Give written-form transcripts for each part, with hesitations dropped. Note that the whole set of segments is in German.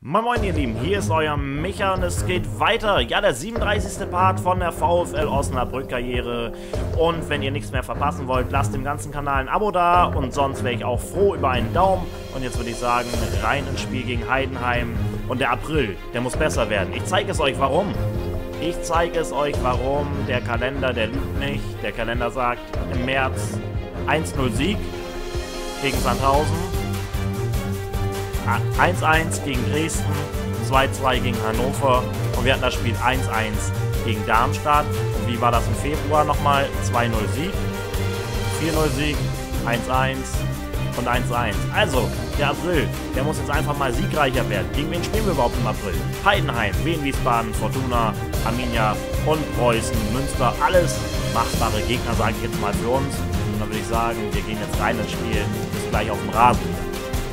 Moin Moin ihr Lieben, hier ist euer Micha und es geht weiter. Ja, der 37. Part von der VfL Osnabrück Karriere. Und wenn ihr nichts mehr verpassen wollt, lasst dem ganzen Kanal ein Abo da. Und sonst wäre ich auch froh über einen Daumen. Und jetzt würde ich sagen, rein ins Spiel gegen Heidenheim. Und der April, der muss besser werden. Ich zeige es euch, warum. Ich zeige es euch, warum. Der Kalender, der lügt nicht. Der Kalender sagt im März 1-0 Sieg gegen Sandhausen. 1-1 gegen Dresden, 2-2 gegen Hannover und wir hatten das Spiel 1-1 gegen Darmstadt. Und wie war das im Februar nochmal? 2-0 Sieg, 4-0 Sieg, 1-1 und 1-1. Also, der April, der muss jetzt einfach mal siegreicher werden. Gegen wen spielen wir überhaupt im April? Heidenheim, Wien Wiesbaden, Fortuna, Arminia und Preußen, Münster. Alles machbare Gegner, sage ich jetzt mal für uns. Und dann würde ich sagen, wir gehen jetzt rein ins Spiel, bis gleich auf dem Rasen.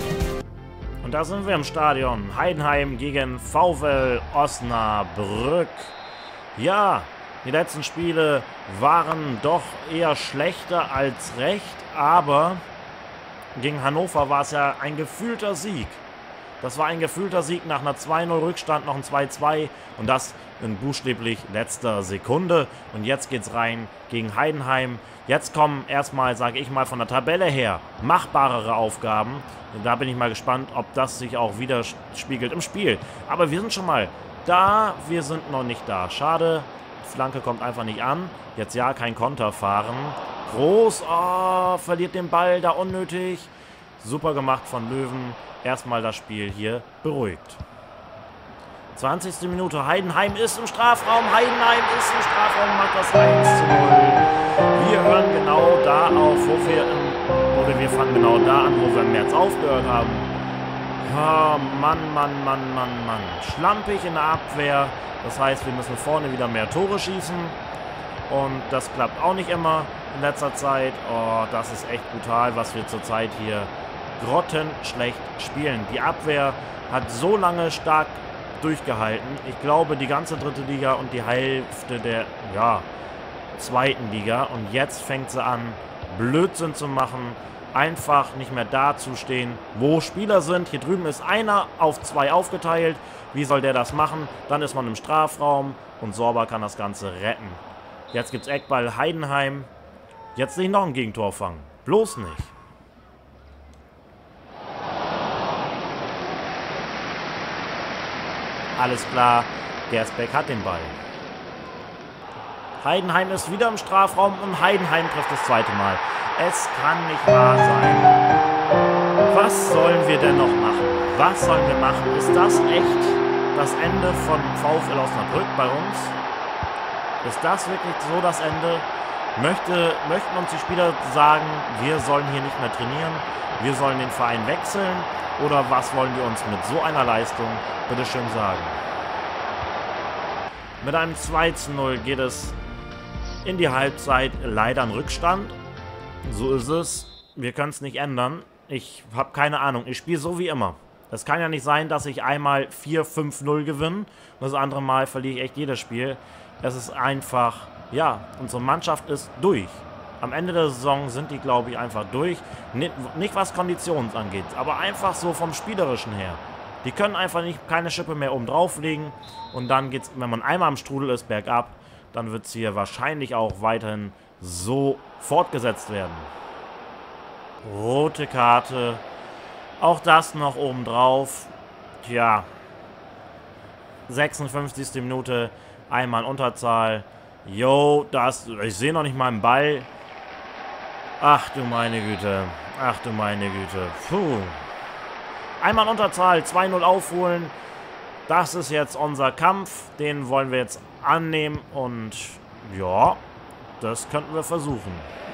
Und da sind wir im Stadion. Heidenheim gegen VfL Osnabrück. Ja, die letzten Spiele waren doch eher schlechter als recht, aber gegen Hannover war es ja ein gefühlter Sieg. Das war ein gefühlter Sieg nach einer 2-0 Rückstand, noch ein 2-2 und das in buchstäblich letzter Sekunde. Und jetzt geht's rein gegen Heidenheim. Jetzt kommen erstmal, sage ich mal, von der Tabelle her machbarere Aufgaben. Und da bin ich mal gespannt, ob das sich auch widerspiegelt im Spiel. Aber wir sind schon mal da, wir sind noch nicht da. Schade, die Flanke kommt einfach nicht an. Jetzt ja, kein Konter fahren. Groß, oh, verliert den Ball da unnötig. Super gemacht von Löwen. Erstmal das Spiel hier beruhigt. 20. Minute, Heidenheim ist im Strafraum. Heidenheim ist im Strafraum, macht das 1-0. Wir hören genau da auf, wir fangen genau da an, wo wir im März aufgehört haben. Oh, Mann. Schlampig in der Abwehr. Das heißt, wir müssen vorne wieder mehr Tore schießen. Und das klappt auch nicht immer in letzter Zeit. Oh, das ist echt brutal, was wir zurzeit hier grottenschlecht spielen. Die Abwehr hat so lange stark durchgehalten. Ich glaube, die ganze dritte Liga und die Hälfte der zweiten Liga. Und jetzt fängt sie an, Blödsinn zu machen. Einfach nicht mehr dazustehen, wo Spieler sind. Hier drüben ist einer auf 2 aufgeteilt. Wie soll der das machen? Dann ist man im Strafraum und Sorba kann das Ganze retten. Jetzt gibt's Eckball Heidenheim. Jetzt nicht noch ein Gegentor fangen. Bloß nicht. Alles klar, Gersbeck hat den Ball. Heidenheim ist wieder im Strafraum und Heidenheim trifft das zweite Mal. Es kann nicht wahr sein. Was sollen wir denn noch machen? Was sollen wir machen? Ist das echt das Ende von VfL Osnabrück bei uns? Ist das wirklich so das Ende? Möchten uns die Spieler sagen, wir sollen hier nicht mehr trainieren? Wir sollen den Verein wechseln? Oder was wollen wir uns mit so einer Leistung bitte schön sagen? Mit einem 2-0 geht es in die Halbzeit, leider ein Rückstand. So ist es. Wir können es nicht ändern. Ich habe keine Ahnung. Ich spiele so wie immer. Es kann ja nicht sein, dass ich einmal 4-5-0 gewinne und das andere Mal verliere ich echt jedes Spiel. Es ist einfach, ja, unsere Mannschaft ist durch. Am Ende der Saison sind die, glaube ich, einfach durch. Nicht was Konditionen angeht, aber einfach so vom Spielerischen her. Die können einfach keine Schippe mehr oben drauflegen. Und dann geht's, wenn man einmal am Strudel ist, bergab, dann wird es hier wahrscheinlich auch weiterhin so fortgesetzt werden. Rote Karte. Auch das noch oben drauf. Tja. 56. Minute. Einmal in Unterzahl. Jo, ich sehe noch nicht mal einen Ball. Ach du meine Güte. Ach du meine Güte. Puh. Einmal in Unterzahl. 2-0 aufholen. Das ist jetzt unser Kampf. Den wollen wir jetzt annehmen. Und ja, das könnten wir versuchen.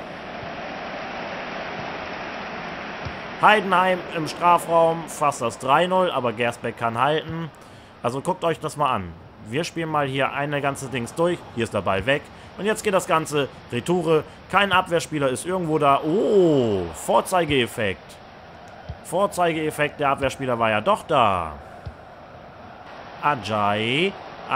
Heidenheim im Strafraum. Fast das 3-0. Aber Gersbeck kann halten. Also guckt euch das mal an. Wir spielen mal hier eine ganze Dings durch. Hier ist der Ball weg. Und jetzt geht das Ganze Retoure. Kein Abwehrspieler ist irgendwo da. Oh, Vorzeigeeffekt. Vorzeigeeffekt, der Abwehrspieler war ja doch da. Ajay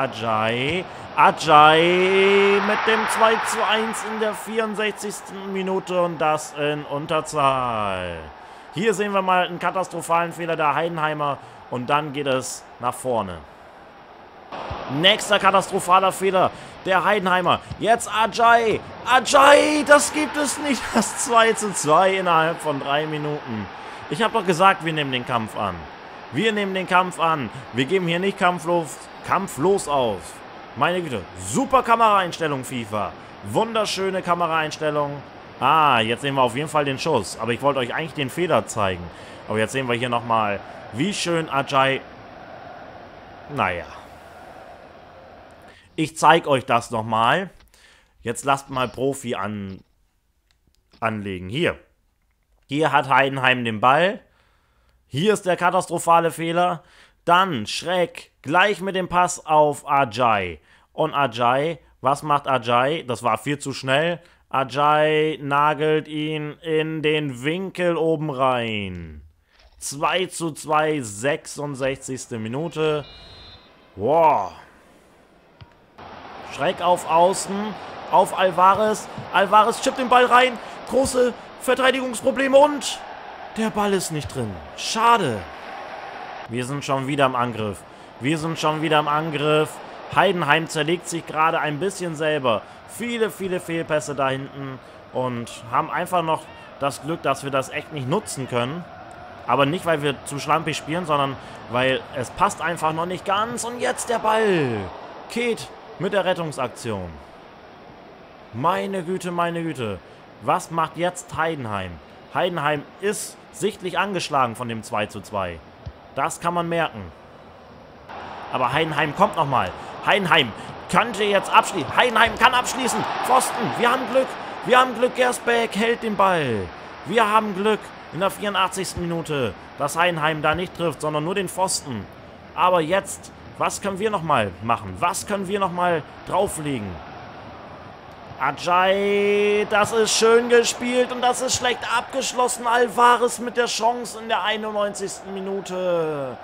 mit dem 2-1 in der 64. Minute und das in Unterzahl. Hier sehen wir mal einen katastrophalen Fehler der Heidenheimer Und dann geht es nach vorne. Nächster katastrophaler Fehler. Der Heidenheimer. Jetzt Ajay. Ajay, das gibt es nicht. Das 2:2 innerhalb von 3 Minuten. Ich habe doch gesagt, wir nehmen den Kampf an. Wir nehmen den Kampf an. Wir geben hier nicht kampflos auf. Meine Güte. Super Kameraeinstellung, FIFA. Wunderschöne Kameraeinstellung. Ah, jetzt sehen wir auf jeden Fall den Schuss. Aber ich wollte euch eigentlich den Fehler zeigen. Aber jetzt sehen wir hier nochmal, wie schön Ajay... Naja. Ich zeige euch das nochmal. Jetzt lasst mal Profi anlegen. Hier. Hier hat Heidenheim den Ball. Hier ist der katastrophale Fehler. Dann Schreck gleich mit dem Pass auf Ajay. Und Ajay, was macht Ajay? Das war viel zu schnell. Ajay nagelt ihn in den Winkel oben rein. 2:2, 66. Minute. Wow. Schreck auf Außen, auf Alvarez. Alvarez chippt den Ball rein. Große Verteidigungsprobleme und der Ball ist nicht drin. Schade. Wir sind schon wieder im Angriff. Wir sind schon wieder im Angriff. Heidenheim zerlegt sich gerade ein bisschen selber. Viele, viele Fehlpässe da hinten und haben einfach noch das Glück, dass wir das echt nicht nutzen können. Aber nicht, weil wir zu schlampig spielen, sondern weil es passt einfach noch nicht ganz. Und jetzt der Ball. Ket mit der Rettungsaktion. Meine Güte, meine Güte. Was macht jetzt Heidenheim? Heidenheim ist sichtlich angeschlagen von dem 2:2. Das kann man merken. Aber Heidenheim kommt nochmal. Heidenheim könnte jetzt abschließen. Heidenheim kann abschließen. Pfosten. Wir haben Glück. Wir haben Glück. Gersbeck hält den Ball. Wir haben Glück in der 84. Minute, dass Heidenheim da nicht trifft, sondern nur den Pfosten. Aber jetzt, was können wir nochmal machen? Was können wir nochmal drauflegen? Ajay, das ist schön gespielt und das ist schlecht abgeschlossen. Alvarez mit der Chance in der 91. Minute.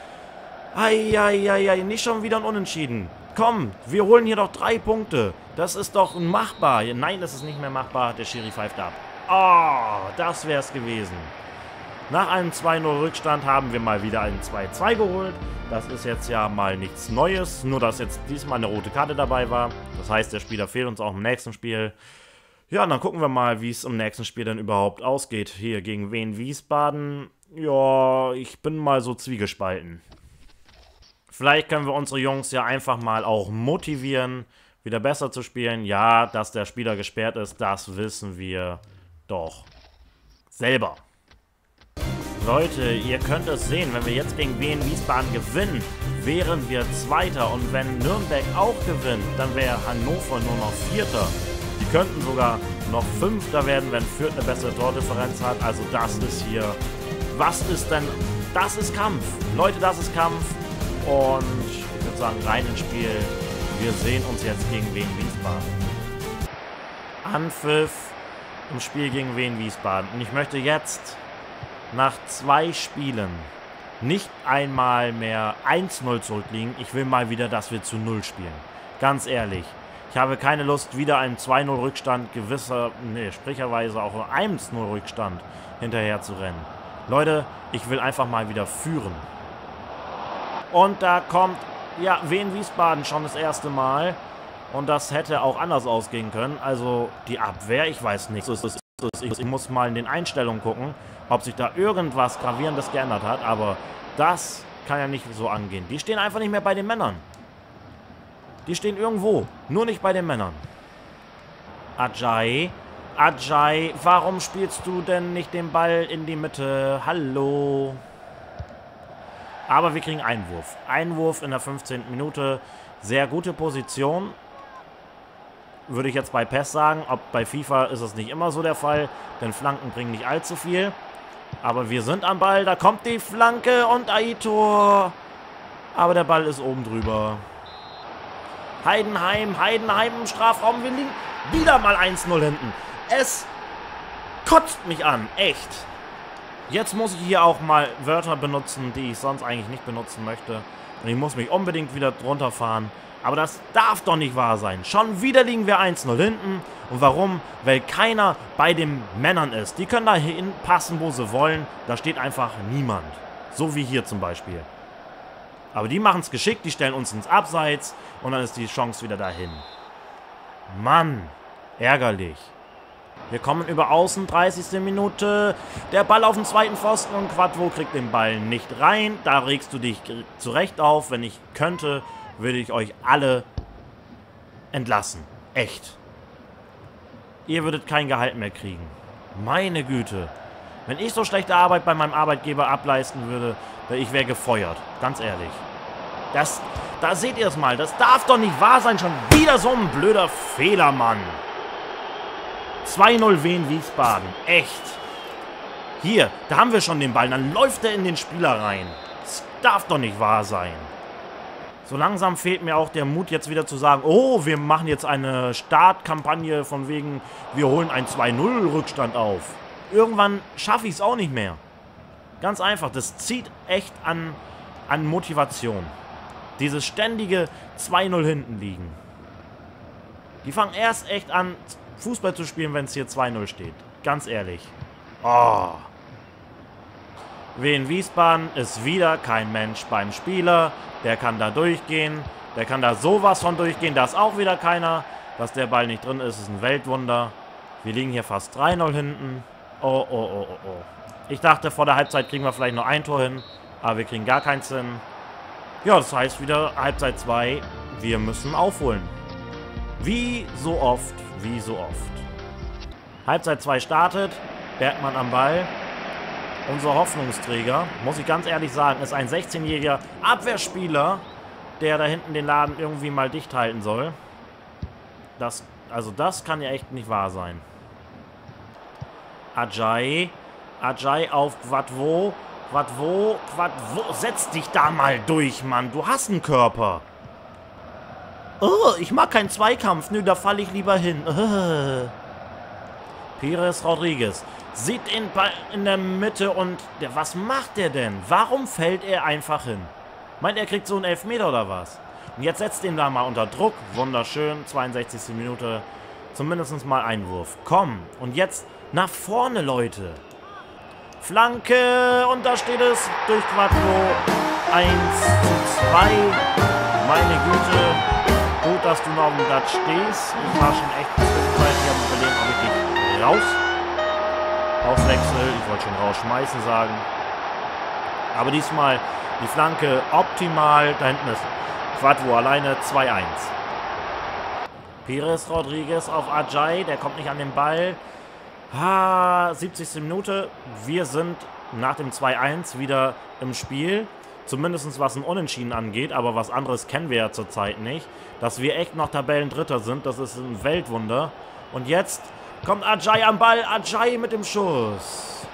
Eieiei, nicht schon wieder ein Unentschieden. Komm, wir holen hier doch 3 Punkte. Das ist doch machbar. Nein, das ist nicht mehr machbar. Der Schiri pfeift ab. Oh, das wäre es gewesen. Nach einem 2:0 Rückstand haben wir mal wieder einen 2:2 geholt. Das ist jetzt ja mal nichts Neues. Nur, dass jetzt diesmal eine rote Karte dabei war. Das heißt, der Spieler fehlt uns auch im nächsten Spiel. Ja, und dann gucken wir mal, wie es im nächsten Spiel dann überhaupt ausgeht. Hier gegen Wien Wiesbaden. Ja, ich bin mal so zwiegespalten. Vielleicht können wir unsere Jungs ja einfach mal auch motivieren, wieder besser zu spielen. Ja, dass der Spieler gesperrt ist, das wissen wir doch selber. Leute, ihr könnt es sehen, wenn wir jetzt gegen Wien Wiesbaden gewinnen, wären wir Zweiter. Und wenn Nürnberg auch gewinnt, dann wäre Hannover nur noch Vierter. Die könnten sogar noch Fünfter werden, wenn Fürth eine bessere Tordifferenz hat. Also das ist hier... Was ist denn... Das ist Kampf. Leute, das ist Kampf. Und ich würde sagen, rein ins Spiel. Wir sehen uns jetzt gegen Wien Wiesbaden. Anpfiff im Spiel gegen Wien Wiesbaden. Und ich möchte jetzt nach 2 Spielen nicht einmal mehr 1:0 zurückliegen. Ich will mal wieder, dass wir zu 0 spielen. Ganz ehrlich. Ich habe keine Lust, wieder einen 2:0 Rückstand sprecherweise auch 1:0 Rückstand hinterher zu rennen. Leute, ich will einfach mal wieder führen. Und da kommt, ja, Wien Wiesbaden schon das erste Mal. Und das hätte auch anders ausgehen können. Also die Abwehr, ich weiß nicht. Ich muss mal in den Einstellungen gucken, ob sich da irgendwas Gravierendes geändert hat. Aber das kann ja nicht so angehen. Die stehen einfach nicht mehr bei den Männern. Die stehen irgendwo, nur nicht bei den Männern. Ajay, Ajay, warum spielst du denn nicht den Ball in die Mitte? Hallo. Aber wir kriegen Einwurf. Einwurf in der 15. Minute. Sehr gute Position. Würde ich jetzt bei PES sagen. Bei FIFA ist es nicht immer so der Fall. Denn Flanken bringen nicht allzu viel. Aber wir sind am Ball. Da kommt die Flanke und Aitor. Aber der Ball ist oben drüber. Heidenheim im Strafraum. Wir liegen wieder mal 1:0 hinten. Es kotzt mich an. Echt. Jetzt muss ich hier auch mal Wörter benutzen, die ich sonst eigentlich nicht benutzen möchte. Und ich muss mich unbedingt wieder drunter fahren. Aber das darf doch nicht wahr sein. Schon wieder liegen wir 1:0 hinten. Und warum? Weil keiner bei den Männern ist. Die können da hinpassen, wo sie wollen. Da steht einfach niemand. So wie hier zum Beispiel. Aber die machen es geschickt, die stellen uns ins Abseits und dann ist die Chance wieder dahin. Mann, ärgerlich. Wir kommen über Außen, 30. Minute. Der Ball auf den zweiten Pfosten und Quadvo kriegt den Ball nicht rein. Da regst du dich zurecht auf. Wenn ich könnte, würde ich euch alle entlassen. Echt. Ihr würdet kein Gehalt mehr kriegen. Meine Güte. Wenn ich so schlechte Arbeit bei meinem Arbeitgeber ableisten würde, ich wäre gefeuert. Ganz ehrlich. Da seht ihr es mal. Das darf doch nicht wahr sein. Schon wieder so ein blöder Fehler, Mann. 2-0 Wien Wiesbaden. Echt. Hier, da haben wir schon den Ball. Dann läuft er in den Spieler rein. Das darf doch nicht wahr sein. So langsam fehlt mir auch der Mut, jetzt wieder zu sagen, oh, wir machen jetzt eine Startkampagne von wegen, wir holen einen 2-0-Rückstand auf. Irgendwann schaffe ich es auch nicht mehr. Ganz einfach, das zieht echt an Motivation. Dieses ständige 2-0 hinten liegen. Die fangen erst echt an, Fußball zu spielen, wenn es hier 2-0 steht. Ganz ehrlich. Oh. Wien Wiesbaden ist wieder kein Mensch beim Spieler. Der kann da durchgehen. Der kann da sowas von durchgehen. Da ist auch wieder keiner. Dass der Ball nicht drin ist, ist ein Weltwunder. Wir liegen hier fast 3-0 hinten. Oh, oh, oh, oh, oh. Ich dachte, vor der Halbzeit kriegen wir vielleicht noch ein Tor hin. Aber wir kriegen gar keins hin. Ja, das heißt wieder Halbzeit 2. Wir müssen aufholen. Wie so oft, wie so oft. Halbzeit 2 startet. Bergmann am Ball. Unser Hoffnungsträger, muss ich ganz ehrlich sagen, ist ein 16-jähriger Abwehrspieler, der da hinten den Laden irgendwie mal dicht halten soll. Das kann ja echt nicht wahr sein. Ajay auf Quadvo. Quadvo, setz dich da mal durch, Mann. Du hast einen Körper. Oh, ich mag keinen Zweikampf. Nö, da falle ich lieber hin. Pires Rodriguez sieht ihn in der Mitte und was macht der denn? Warum fällt er einfach hin? Meint er kriegt so einen Elfmeter oder was? Und jetzt setzt ihn da mal unter Druck. Wunderschön, 62. Minute. Zumindest mal Einwurf. Komm, und jetzt nach vorne, Leute. Flanke und da steht es durch Quadvo 1:2. Meine Güte, gut, dass du noch auf dem Platz stehst. Ich war schon echt zwischenzeitlich hier am Überlegen, ob ich dich raus auswechsel. Ich wollte schon rausschmeißen sagen. Aber diesmal die Flanke optimal. Da hinten ist Quadvo alleine 2:1. Pires Rodriguez auf Ajay. Der kommt nicht an den Ball. 70. Minute. Wir sind nach dem 2:1 wieder im Spiel. Zumindest was ein Unentschieden angeht. Aber was anderes kennen wir ja zurzeit nicht. Dass wir echt noch Tabellendritter sind, das ist ein Weltwunder. Und jetzt kommt Ajay am Ball. Ajay mit dem Schuss.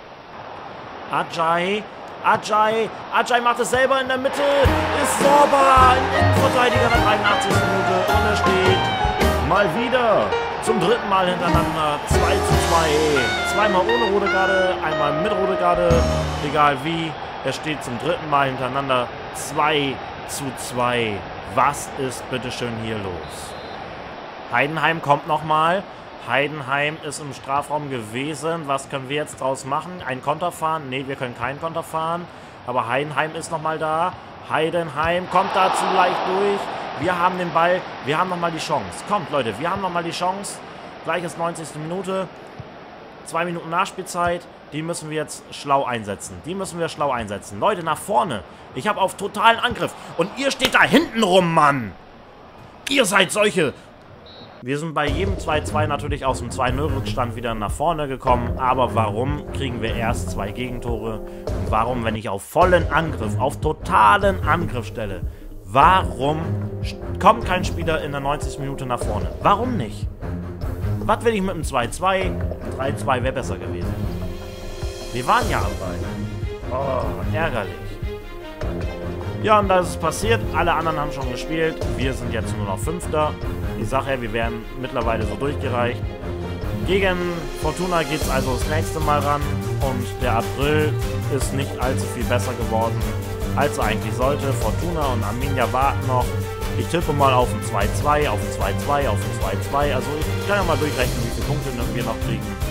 Ajay macht es selber in der Mitte. Ist Sorba, ein Innenverteidiger in der 83. Minute. Und er steht mal wieder zum dritten Mal hintereinander 2:2. Zweimal ohne rote Karte, einmal mit rote Karte. Egal wie. Er steht zum dritten Mal hintereinander 2:2. Was ist bitteschön hier los? Heidenheim kommt nochmal. Heidenheim ist im Strafraum gewesen. Was können wir jetzt draus machen? Ein Konter fahren? Ne, wir können keinen Konter fahren. Aber Heidenheim ist nochmal da. Heidenheim kommt da zu leicht durch. Wir haben den Ball. Wir haben nochmal die Chance. Kommt, Leute, wir haben nochmal die Chance. Gleich ist 90. Minute. 2 Minuten Nachspielzeit. Die müssen wir jetzt schlau einsetzen. Leute, nach vorne. Ich habe auf totalen Angriff. Und ihr steht da hinten rum, Mann. Ihr seid solche. Wir sind bei jedem 2:2 natürlich aus dem 2:0-Rückstand wieder nach vorne gekommen. Aber warum kriegen wir erst 2 Gegentore? Und warum, wenn ich auf vollen Angriff, auf totalen Angriff stelle, warum kommt kein Spieler in der 90. Minute nach vorne? Warum nicht? Was will ich mit dem 2:2? 3:2 wäre besser gewesen. Wir waren ja am Ball. Oh, ärgerlich. Ja, und da ist es passiert. Alle anderen haben schon gespielt. Wir sind jetzt nur noch Fünfter. Ich sage ja, wir werden mittlerweile so durchgereicht. Gegen Fortuna geht es also das nächste Mal ran. Und der April ist nicht allzu viel besser geworden, als er eigentlich sollte. Fortuna und Arminia warten noch. Ich tippe mal auf ein 2:2, auf ein 2:2, auf ein 2:2. Also ich kann ja mal durchrechnen, wie viele Punkte wir noch kriegen.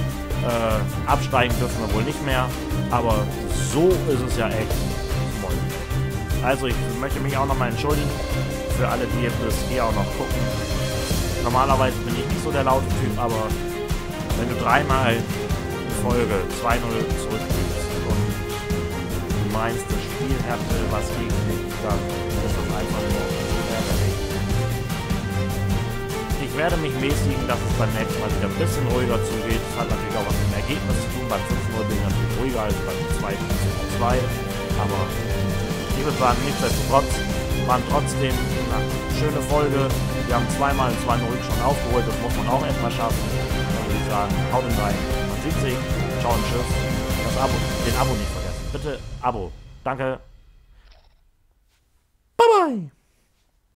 Absteigen dürfen wir wohl nicht mehr. Aber so ist es ja echt moll. Also ich möchte mich auch nochmal entschuldigen für alle, die jetzt das hier auch noch gucken. Normalerweise bin ich nicht so der laute Typ, aber wenn du dreimal in Folge 2-0 zurückliegst und du meinst, das Spiel hätte was gegen dich, dann ist das einfach nur ärgerlich. Ich werde mich mäßigen, dass es beim nächsten Mal wieder ein bisschen ruhiger zugeht. Das hat natürlich auch was mit dem Ergebnis zu tun. Beim 5-0 bin ich natürlich ruhiger als beim 2-2. Aber ich würde sagen, nichtsdestotrotz waren trotzdem eine schöne Folge. Wir haben zweimal ein 2-0 schon aufgeholt. Das muss man auch erstmal schaffen. Dann würde ich sagen, haut rein. Man sieht sich. Ciao und tschüss. Den Abo nicht vergessen. Bitte Abo. Danke. Bye bye.